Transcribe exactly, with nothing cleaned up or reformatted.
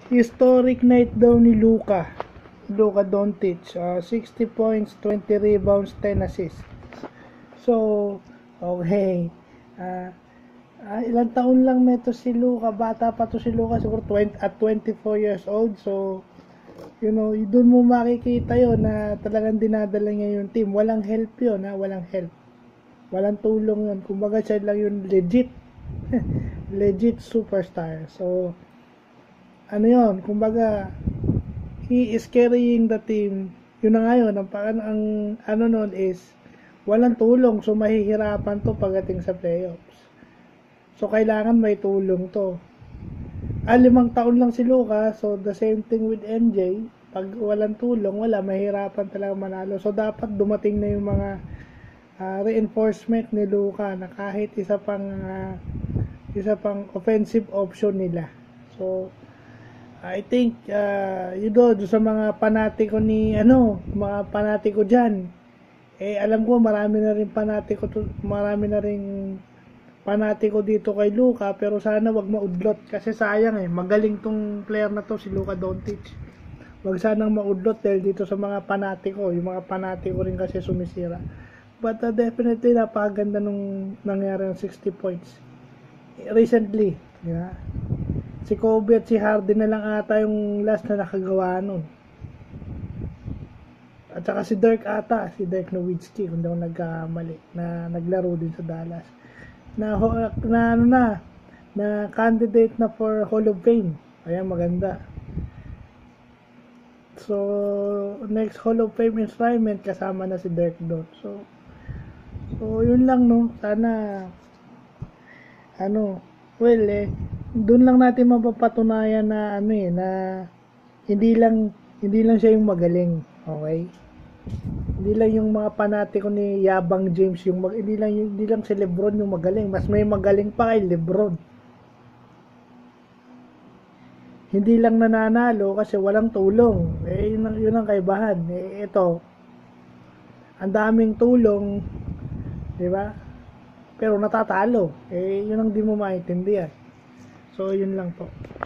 Historic night daw ni Luka. Luka Doncic. Uh, sixty points, twenty rebounds, ten assists. So, okay. Uh, uh, ilang taon lang nito si Luka. Bata pa to si Luka. Siguro twenty, at twenty-four years old. So, you know, doon mo makikita yon na talagang dinadala niya yung team. Walang help yun, ha? Walang help. Walang tulong yun. Kumbaga siya lang yung legit. legit superstar. So, ano yun, kumbaga, he is carrying the team. Yun na ngayon, ang, ang, ang ano nun is, walang tulong, so mahihirapan to pagdating sa playoffs. So, kailangan may tulong to. Ah, limang taon lang si Luka, so the same thing with M J. Pag walang tulong, wala, mahihirapan talaga manalo. So, dapat dumating na yung mga uh, reinforcement ni Luka na kahit isa pang uh, isa pang offensive option nila. So, I think uh, yun do sa mga panatiko ni ano, mga panatiko diyan. Eh alam ko marami na rin panatiko to, marami na ring panatiko dito kay Luka, pero sana wag maudlot kasi sayang eh. Magaling tong player na to si Luka Doncic. Wag sanang maudlot dahil dito sa mga panatiko, yung mga panatiko rin kasi sumisira. But uh, definitely napakaganda nung nangyari ng sixty points recently, di ba? Si Kobe at si Harden na lang ata yung last na nakagawa nun. At saka si Dirk ata, si Dirk Nowitzki, kung daw nagkamali, na naglaro din sa Dallas. Na, na ano na, na candidate na for Hall of Fame. Ayan, maganda. So, next Hall of Fame enshrinement, kasama na si Dirk doon. So, so, yun lang, no. Sana, ano, well, eh, doon lang natin mapapatunayan na ano eh, na hindi lang hindi lang siya yung magaling, okay? Hindi lang yung mga panatiko ni Yabang James yung mag, hindi lang hindi lang si LeBron yung magaling, mas may magaling pa kay LeBron. Hindi lang nananalo kasi walang tulong. Eh yun ang, yun ang kaibahan. Eh ito, ang daming tulong, di ba? Pero natatalo. Eh yun ang di mo maintindihan. So, yun lang po.